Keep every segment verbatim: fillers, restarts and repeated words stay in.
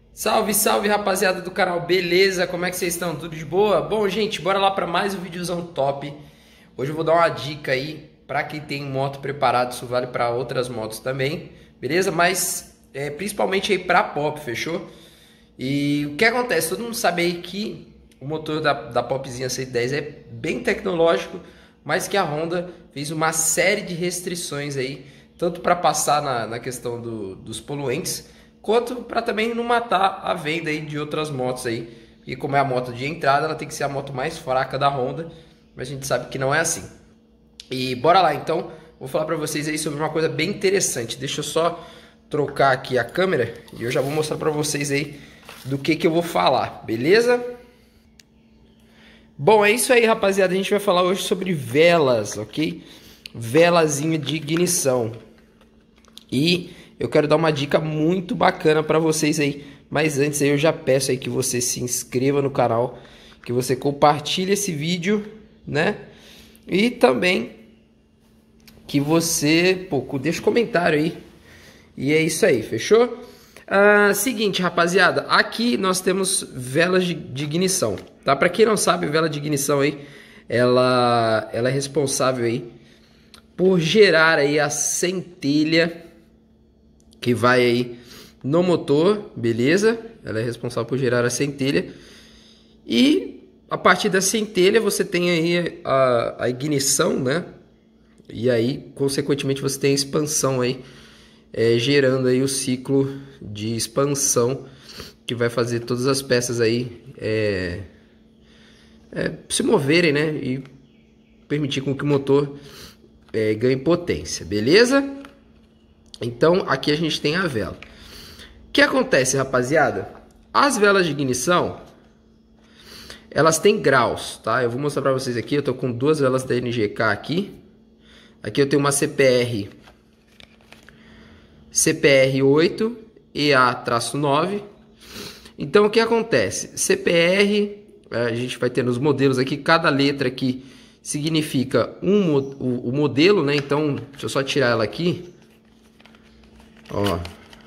Salve, salve rapaziada do canal, beleza? Como é que vocês estão? Tudo de boa? Bom, gente, bora lá para mais um videozão top. Hoje eu vou dar uma dica aí para quem tem moto preparada, isso vale para outras motos também, beleza? Mas é, principalmente aí para Pop, fechou? E o que acontece? Todo mundo sabe aí que o motor da, da Popzinha cento e dez é bem tecnológico, mas que a Honda fez uma série de restrições aí, tanto para passar na, na questão do, dos poluentes, quanto para também não matar a venda aí de outras motos aí. E como é a moto de entrada, ela tem que ser a moto mais fraca da Honda, mas a gente sabe que não é assim. E bora lá então, vou falar para vocês aí sobre uma coisa bem interessante. Deixa eu só trocar aqui a câmera e eu já vou mostrar para vocês aí do que que eu vou falar, beleza? Bom, é isso aí, rapaziada. A gente vai falar hoje sobre velas, ok? Velazinha de ignição. E eu quero dar uma dica muito bacana para vocês aí. Mas antes aí eu já peço aí que você se inscreva no canal, que você compartilhe esse vídeo, né? E também que você, pô, deixa um comentário aí. E é isso aí, fechou? Ah, seguinte, rapaziada, aqui nós temos velas de, de ignição, tá? Para quem não sabe, vela de ignição aí, ela, ela é responsável aí por gerar aí a centelha que vai aí no motor, beleza? Ela é responsável por gerar a centelha. E a partir da centelha você tem aí a, a ignição, né? E aí, consequentemente, você tem a expansão aí, é, gerando aí o ciclo de expansão que vai fazer todas as peças aí é, é, se moverem, né? E permitir com que o motor é, ganhe potência, beleza? Então, aqui a gente tem a vela. O que acontece, rapaziada? As velas de ignição, elas têm graus, tá? Eu vou mostrar pra vocês aqui. Eu tô com duas velas da N G K aqui. Aqui eu tenho uma C P R C P R oito E A nove. Então, o que acontece? C P R, a gente vai ter nos modelos aqui, cada letra aqui significa um, o, o modelo, né? Então, deixa eu só tirar ela aqui. Ó.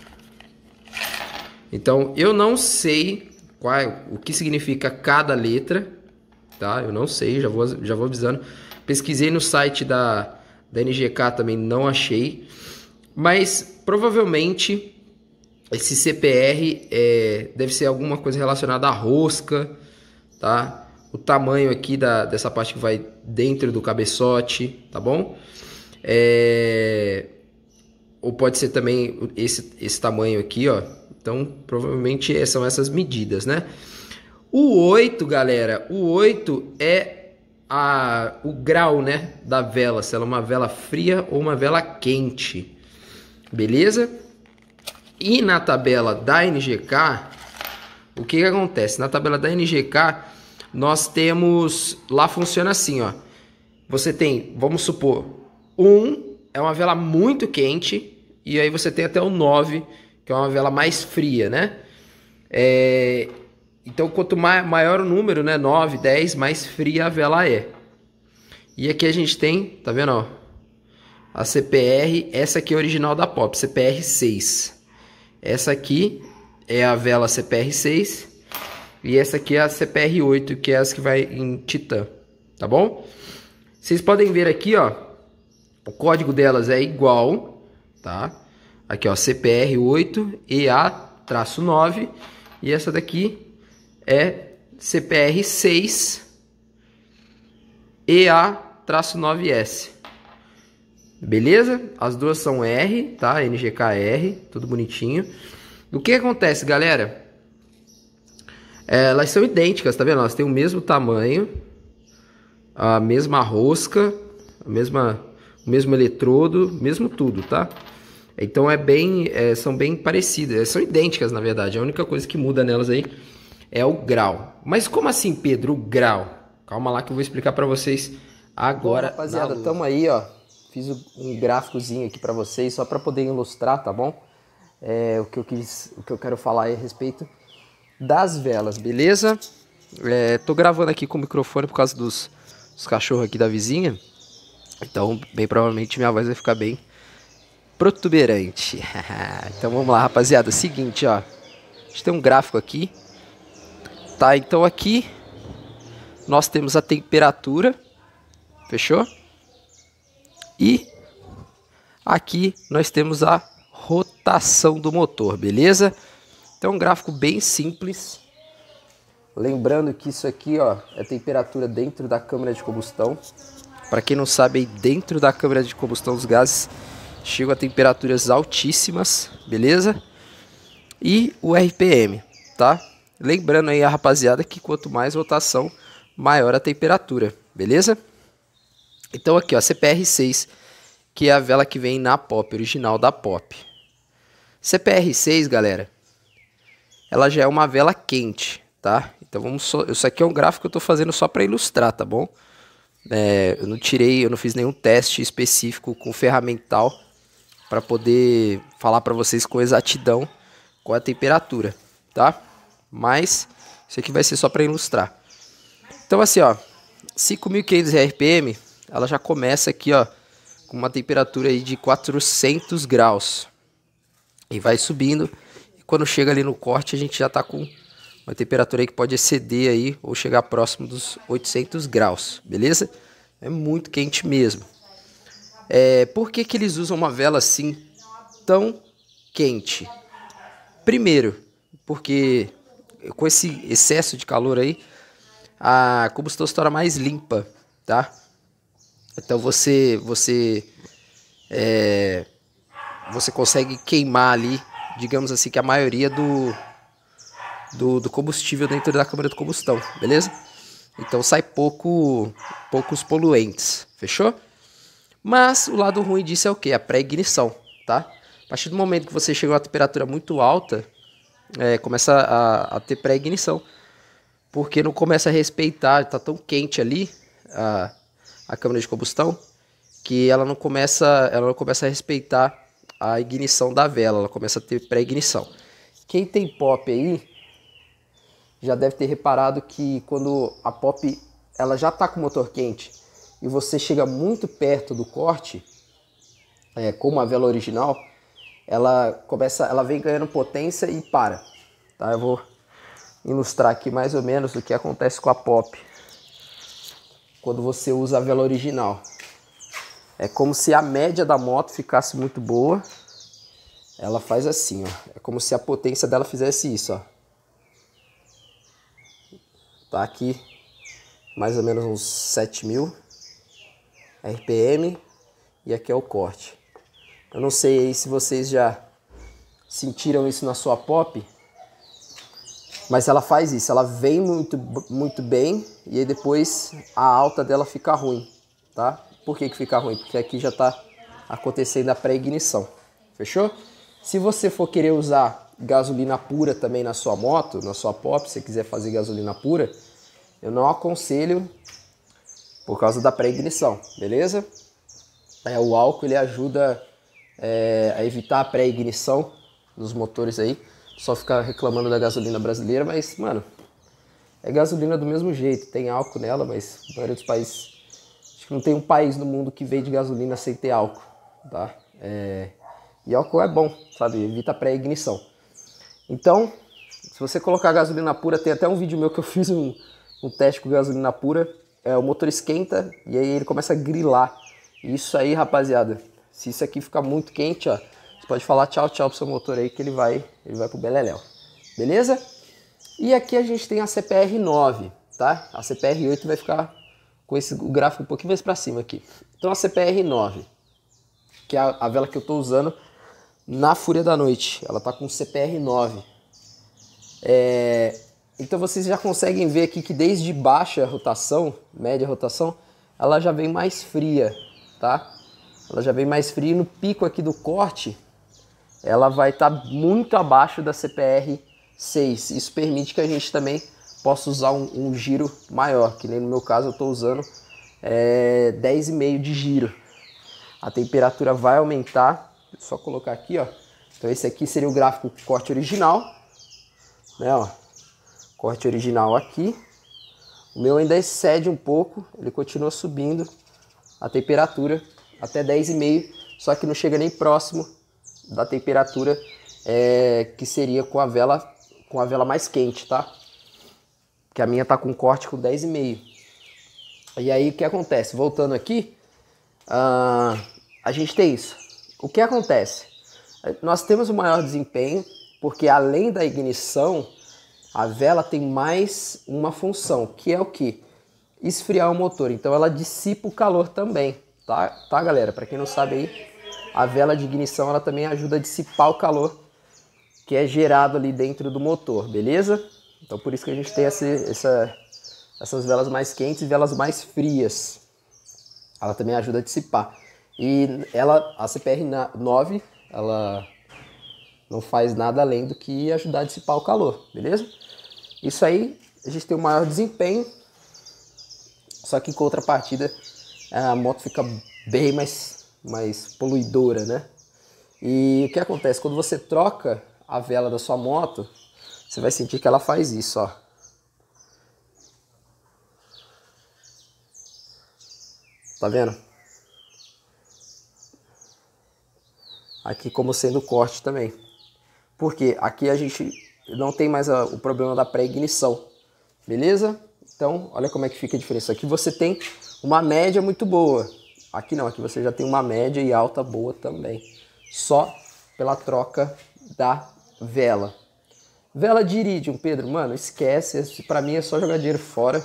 Então, eu não sei qual, o que significa cada letra, tá? Eu não sei, já vou, já vou avisando. Pesquisei no site da, da N G K também, não achei. Mas, provavelmente, esse C P R é, deve ser alguma coisa relacionada à rosca, tá? O tamanho aqui da, dessa parte que vai dentro do cabeçote, tá bom? É... Ou pode ser também esse, esse tamanho aqui, ó. Então, provavelmente são essas medidas, né? O oito, galera, o oito é a, o grau, né, da vela. Se ela é uma vela fria ou uma vela quente. Beleza? E na tabela da N G K, o que que acontece? Na tabela da N G K, nós temos... Lá funciona assim, ó. Você tem, vamos supor, um... é uma vela muito quente, e aí você tem até o nove, que é uma vela mais fria, né? É... Então, quanto maior o número, né? nove, dez, mais fria a vela é. E aqui a gente tem, tá vendo, ó? A C P R, essa aqui é a original da Pop, C P R seis. Essa aqui é a vela C P R seis, e essa aqui é a C P R oito, que é as que vai em titã, tá bom? Vocês podem ver aqui, ó. O código delas é igual, tá? Aqui, ó, C P R oito E A nove. E essa daqui é C P R seis E A nove S. Beleza? As duas são R, tá? N G K R, tudo bonitinho. O que acontece, galera? É, elas são idênticas, tá vendo? Elas têm o mesmo tamanho, a mesma rosca, a mesma... o mesmo eletrodo, mesmo tudo, tá? Então é bem, é, são bem parecidas, são idênticas na verdade. A única coisa que muda nelas aí é o grau. Mas como assim, Pedro, o grau? Calma lá que eu vou explicar para vocês agora. Bom, rapaziada, tamo aí, ó. Fiz um gráficozinho aqui para vocês só para poder ilustrar, tá bom? É, o que eu quis, o que eu quero falar aí a respeito das velas, beleza? É, tô gravando aqui com o microfone por causa dos, dos cachorros aqui da vizinha. Então, bem provavelmente minha voz vai ficar bem protuberante. Então vamos lá, rapaziada. Seguinte, ó. A gente tem um gráfico aqui, tá? Então aqui nós temos a temperatura, fechou? E aqui nós temos a rotação do motor, beleza? Então é um gráfico bem simples. Lembrando que isso aqui, ó, é temperatura dentro da câmara de combustão. Para quem não sabe, aí dentro da câmara de combustão os gases chegam a temperaturas altíssimas, beleza? E o R P M, tá? Lembrando aí a rapaziada que quanto mais rotação, maior a temperatura, beleza? Então aqui, ó, C P R seis, que é a vela que vem na Pop, original da Pop. C P R seis, galera, ela já é uma vela quente, tá? Então vamos só, isso aqui é um gráfico que eu tô fazendo só para ilustrar, tá bom? É, eu não tirei, eu não fiz nenhum teste específico com ferramental para poder falar para vocês com exatidão qual é a temperatura, tá? Mas isso aqui vai ser só para ilustrar. Então assim, ó, cinco mil e quinhentos R P M, ela já começa aqui, ó, com uma temperatura aí de quatrocentos graus. E vai subindo. E quando chega ali no corte, a gente já tá com uma temperatura aí que pode exceder aí, ou chegar próximo dos oitocentos graus, beleza? É muito quente mesmo. É, por que que eles usam uma vela assim, tão quente? Primeiro, porque com esse excesso de calor aí, a combustão se torna mais limpa, tá? Então você, você, é, você consegue queimar ali, digamos assim, que a maioria do, do, do combustível dentro da câmara de combustão, beleza? Então sai pouco, poucos poluentes, fechou? Mas o lado ruim disso é o que? A pré-ignição, tá? A partir do momento que você chega a uma temperatura muito alta, é, começa a, a ter pré-ignição, porque não começa a respeitar, tá tão quente ali a, a câmara de combustão, que ela não começa, ela não começa a respeitar a ignição da vela, ela começa a ter pré-ignição. Quem tem Pop aí já deve ter reparado que quando a Pop ela já está com o motor quente e você chega muito perto do corte, é, como a vela original, ela começa, ela vem ganhando potência e para. Tá? Eu vou ilustrar aqui mais ou menos o que acontece com a Pop quando você usa a vela original. É como se a média da moto ficasse muito boa. Ela faz assim, ó. É como se a potência dela fizesse isso, ó. Tá aqui mais ou menos uns sete mil R P M e aqui é o corte. Eu não sei aí se vocês já sentiram isso na sua Pop, mas ela faz isso, ela vem muito, muito bem e aí depois a alta dela fica ruim, tá? Por que que fica ruim? Porque aqui já tá acontecendo a pré-ignição, fechou? Se você for querer usar gasolina pura também na sua moto, na sua Pop, se você quiser fazer gasolina pura, eu não aconselho por causa da pré-ignição, beleza? É, o álcool ele ajuda é, a evitar a pré-ignição dos motores aí, só ficar reclamando da gasolina brasileira, mas, mano, é gasolina do mesmo jeito, tem álcool nela, mas na maioria dos países, acho que não tem um país no mundo que vende gasolina sem ter álcool, tá? É, e álcool é bom, sabe? Evita a pré-ignição. Então, se você colocar gasolina pura, tem até um vídeo meu que eu fiz um, um teste com gasolina pura, é, o motor esquenta e aí ele começa a grilar. Isso aí, rapaziada, se isso aqui ficar muito quente, ó, você pode falar tchau, tchau pro seu motor aí que ele vai, ele vai pro beleléu. Beleza? E aqui a gente tem a C P R nove, tá? A C P R oito vai ficar com esse o gráfico um pouquinho mais para cima aqui. Então a C P R nove, que é a, a vela que eu tô usando na Fúria da Noite, ela tá com C P R nove. É, então vocês já conseguem ver aqui que desde baixa rotação, média rotação, ela já vem mais fria, tá? Ela já vem mais fria e no pico aqui do corte, ela vai estar tá muito abaixo da C P R seis. Isso permite que a gente também possa usar um, um giro maior, que nem no meu caso eu estou usando é, dez e meio de giro. A temperatura vai aumentar, é só colocar aqui, ó. Então esse aqui seria o gráfico corte original, né, ó. Corte original aqui. O meu ainda excede um pouco, ele continua subindo a temperatura até dez e meio, só que não chega nem próximo da temperatura é, que seria com a vela com a vela mais quente, tá? Que a minha tá com corte com dez e meio. E aí o que acontece? Voltando aqui, uh, a gente tem isso. O que acontece? Nós temos o maior desempenho porque além da ignição, a vela tem mais uma função, que é o que? Esfriar o motor. Então ela dissipa o calor também, tá, tá galera? Para quem não sabe aí, a vela de ignição ela também ajuda a dissipar o calor que é gerado ali dentro do motor, beleza? Então por isso que a gente tem essa, essa, essas velas mais quentes e velas mais frias. Ela também ajuda a dissipar. E ela, a C P R nove, ela não faz nada além do que ajudar a dissipar o calor, beleza? Isso aí, a gente tem o maior desempenho, só que em contrapartida a moto fica bem mais, mais poluidora, né? E o que acontece? Quando você troca a vela da sua moto, você vai sentir que ela faz isso, ó. Tá vendo? Aqui como sendo corte também. Porque aqui a gente não tem mais a, o problema da pré-ignição, beleza? Então, olha como é que fica a diferença. Aqui você tem uma média muito boa. Aqui não, aqui você já tem uma média e alta boa também. Só pela troca da vela. Vela de iridium, Pedro, mano, esquece. Pra mim é só jogar dinheiro fora.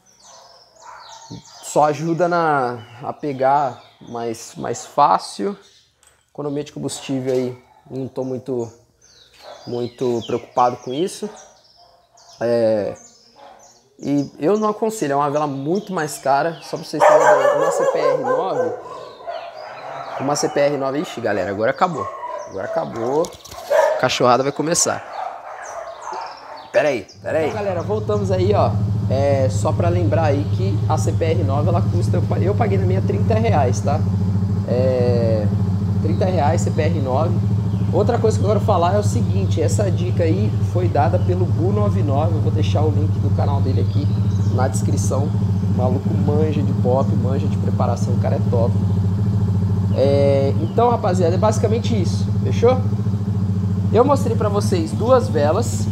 Só ajuda na, a pegar mais, mais fácil. Economia de combustível aí, não tô muito, muito preocupado com isso. É, e eu não aconselho, é uma vela muito mais cara. Só pra vocês terem ideia, uma C P R nove. Uma C P R nove, ixi galera, agora acabou. Agora acabou. A cachorrada vai começar. Pera aí, pera aí. Então, galera, voltamos aí, ó. É, só pra lembrar aí que a C P R nove, ela custa... Eu paguei na minha trinta reais, tá? É... trinta reais C P R nove. Outra coisa que eu quero falar é o seguinte, essa dica aí foi dada pelo Bu noventa e nove, eu vou deixar o link do canal dele aqui na descrição. O maluco manja de pop, manja de preparação, o cara é top. É, então, rapaziada, é basicamente isso, fechou? Eu mostrei pra vocês duas velas.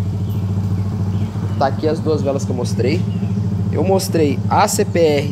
Tá aqui as duas velas que eu mostrei. Eu mostrei a C P R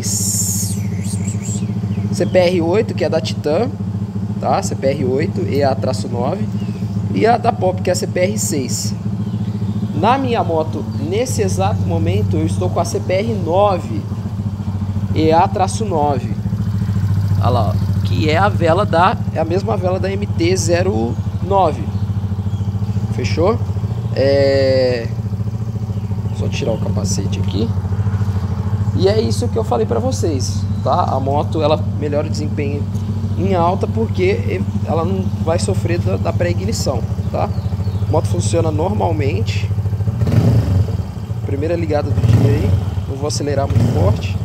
C P R oito, que é da Titan, tá? C P R oito E A nove, e a da Pop, que é a C P R seis. Na minha moto, nesse exato momento, eu estou com a C P R nove E A nove. Olha lá, ó, que é a vela da, é a mesma vela da M T zero nove. Fechou? É... Só tirar o capacete aqui. E é isso que eu falei pra vocês, tá? A moto, ela melhora o desempenho em alta porque ela não vai sofrer da, da pré-ignição, tá? A moto funciona normalmente. Primeira ligada do dia aí. Não vou acelerar muito forte.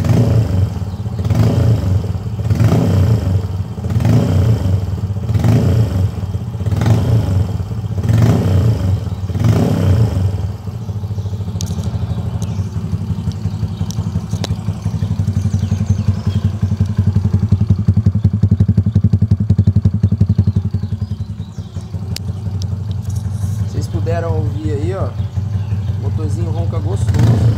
Puderam ouvir aí, ó, o motorzinho ronca gostoso.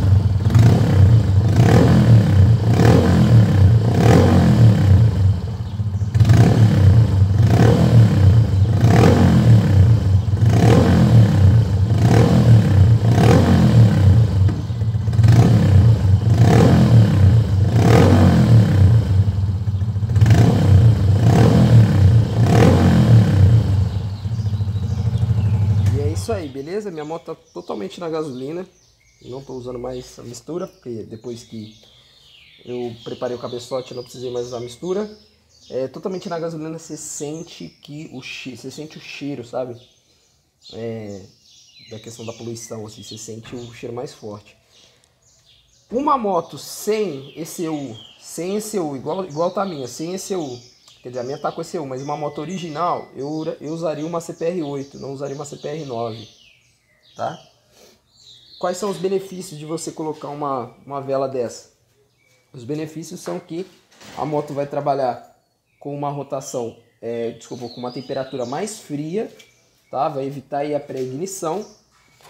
Isso aí, beleza? Minha moto tá totalmente na gasolina. Não tô usando mais a mistura, porque depois que eu preparei o cabeçote eu não precisei mais usar a mistura. É, totalmente na gasolina, você sente que o cheiro, você sente o cheiro, sabe? É, da questão da poluição, assim, você sente o cheiro mais forte. Uma moto sem E C U, sem E C U, igual, igual tá a minha, sem E C U. Quer dizer, a minha tá com E C U, mas uma moto original, eu, eu usaria uma C P R oito, não usaria uma C P R nove, tá? Quais são os benefícios de você colocar uma, uma vela dessa? Os benefícios são que a moto vai trabalhar com uma rotação, é, desculpa, com uma temperatura mais fria, tá? Vai evitar aí a pré-ignição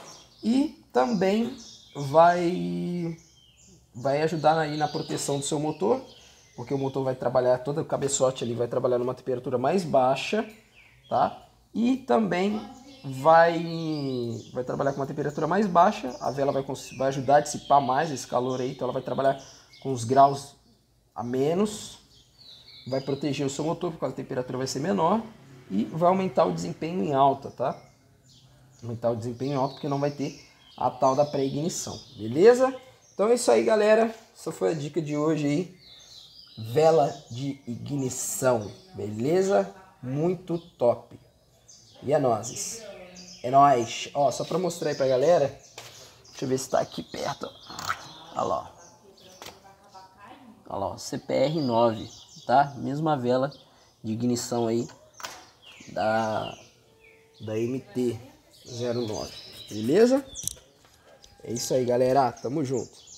E também vai, vai ajudar aí na proteção do seu motor, porque o motor vai trabalhar, todo o cabeçote ali vai trabalhar numa temperatura mais baixa, tá? E também vai, vai trabalhar com uma temperatura mais baixa, a vela vai, vai ajudar a dissipar mais esse calor aí, então ela vai trabalhar com os graus a menos, vai proteger o seu motor porque a temperatura vai ser menor e vai aumentar o desempenho em alta, tá? Aumentar o desempenho em alta porque não vai ter a tal da pré-ignição, beleza? Então é isso aí, galera, essa foi a dica de hoje aí, vela de ignição, beleza? Muito top. E é nóis. É nóis. Ó, só pra mostrar aí pra galera. Deixa eu ver se tá aqui perto. Olha lá. Olha lá, C P R nove, tá? Mesma vela de ignição aí da, da M T zero nove. Beleza? É isso aí, galera. Tamo junto.